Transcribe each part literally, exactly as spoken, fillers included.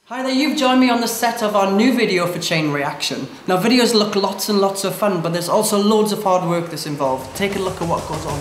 Hi there, you've joined me on the set of our new video for Chain Reaction. Now videos look lots and lots of fun, but there's also loads of hard work that's involved. Take a look at what goes on.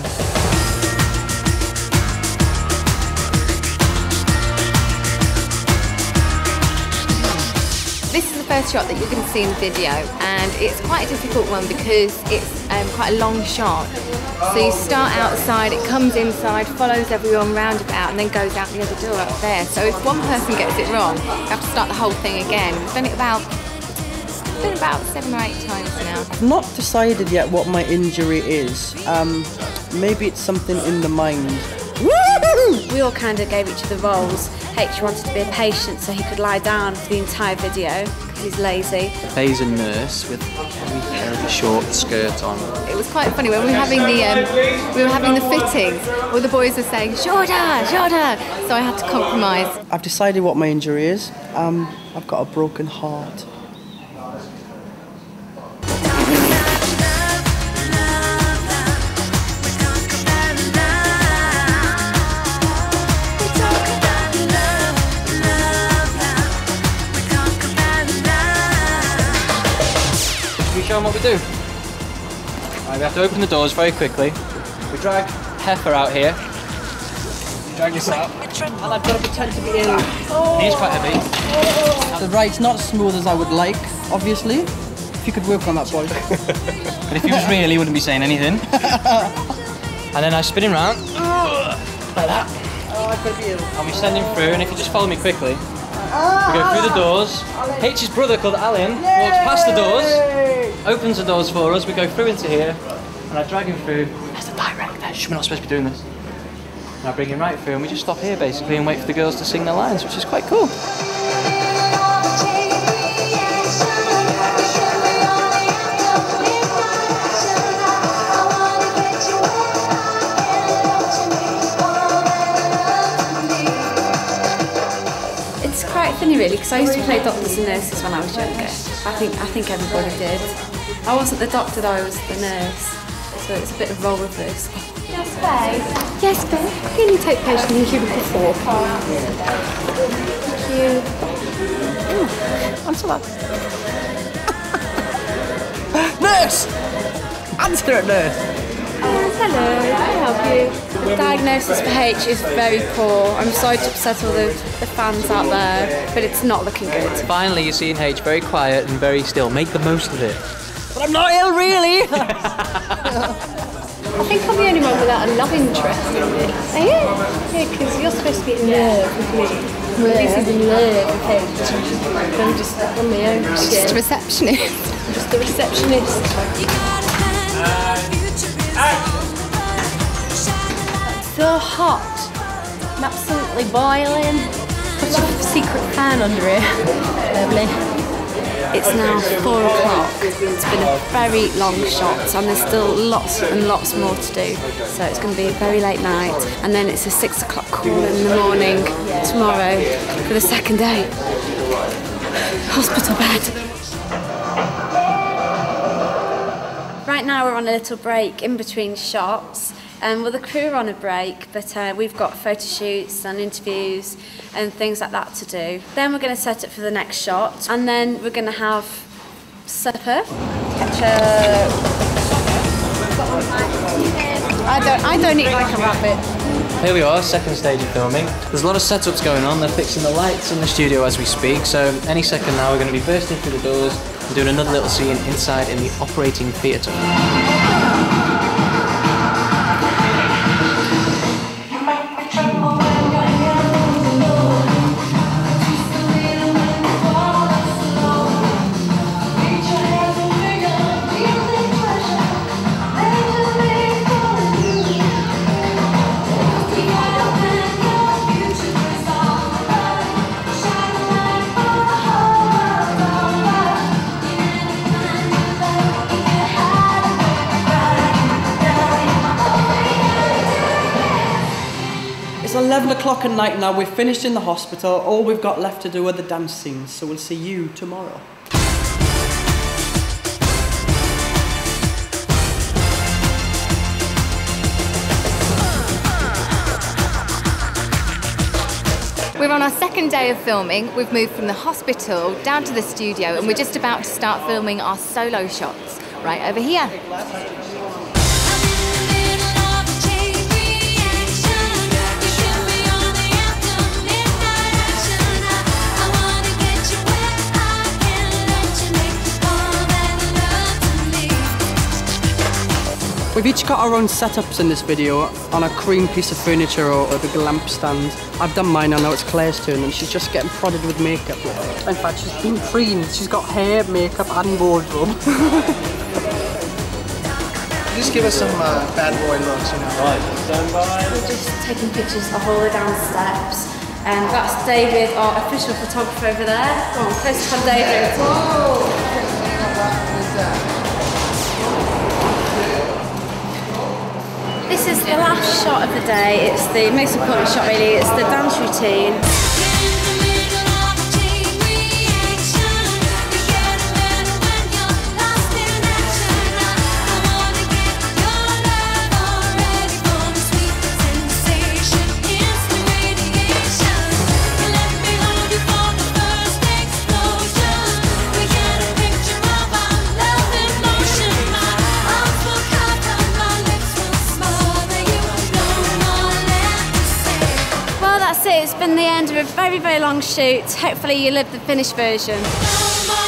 This is the first shot that you're going to see in the video, and it's quite a difficult one because it's um, quite a long shot. So you start outside, it comes inside, follows everyone round about, and then goes out the other door up there. So if one person gets it wrong, you have to start the whole thing again. We've done it about, it's been about seven or eight times now. I've not decided yet what my injury is. Um, maybe it's something in the mind. We all kind of gave each other roles. H wanted to be a patient so he could lie down for the entire video because he's lazy. Plays a nurse with very, very short skirt on. It was quite funny when we were having the um, we were having the fittings. All the boys were saying shorter, shorter. So I had to compromise. I've decided what my injury is. Um, I've got a broken heart. Show them what we do. Right, we have to open the doors very quickly. We drag Heifer out here. You drag this out. And I've got to pretend to be ill. He's quite heavy. The ride's not as smooth as I would like, obviously. If you could work on that, boy. But if he was real, he wouldn't be saying anything. And then I spin him round. Like that. Oh, I've got to be ill. And we send him through, and if you just follow me quickly, we go through the doors. H's brother, called Alan, walks past the doors, opens the doors for us. We go through into here, and I drag him through. There's the director. Shh, we're not supposed to be doing this. And I bring him right through, and we just stop here basically and wait for the girls to sing their lines, which is quite cool. Funny really, because I used to play doctors and nurses when I was younger. I think I think everybody did. I wasn't the doctor though, I was the nurse. So it's a bit of role reverse. Yes, babe. Yes, babe. Can you take patient in cubicle four, please? Thank you. Ooh, answer that. Nurse! Answer it, nurse. Oh, hello, can I help you? The diagnosis for H is very poor. I'm sorry to upset all the, the fans out there, but it's not looking good. Finally, you're seeing H very quiet and very still. Make the most of it. But I'm not ill, really! I think I'm the only one without a love interest in this. Are you? Yeah, because you're supposed to be in love with me. Well, this is in love with H. I'm just on my own shit. Just a receptionist. Just a receptionist. So hot. I'm absolutely boiling. Put a secret fan under it. Lovely. It's now four o'clock. It's been a very long shot and there's still lots and lots more to do. So it's going to be a very late night and then it's a six o'clock call in the morning tomorrow for the second day. Hospital bed. Right now we're on a little break in between shots. Um, well, the crew are on a break, but uh, we've got photo shoots and interviews and things like that to do. Then we're going to set up for the next shot, and then we're going to have supper. Ketchup. I don't, I don't eat like a rabbit. Here we are, second stage of filming. There's a lot of setups going on. They're fixing the lights in the studio as we speak, so any second now we're going to be bursting through the doors and doing another little scene inside in the operating theatre. It's eleven o'clock at night now, we've finished in the hospital, all we've got left to do are the dance scenes, so we'll see you tomorrow. We're on our second day of filming. We've moved from the hospital down to the studio and we're just about to start filming our solo shots right over here. We've each got our own setups in this video on a cream piece of furniture or a big lamp stand. I've done mine, I know it's Claire's turn and she's just getting prodded with makeup. In fact, she's been creamed. She's got hair, makeup and wardrobe. Just give us some uh, bad boy looks, you know. Right, stand by. We're just taking pictures the whole way down the steps. And that's David, our official photographer over there. Come on, close to David. Whoa! This is the last shot of the day. It's the most important shot really. It's the dance routine. It's been the end of a very, very long shoot. Hopefully you love the finished version.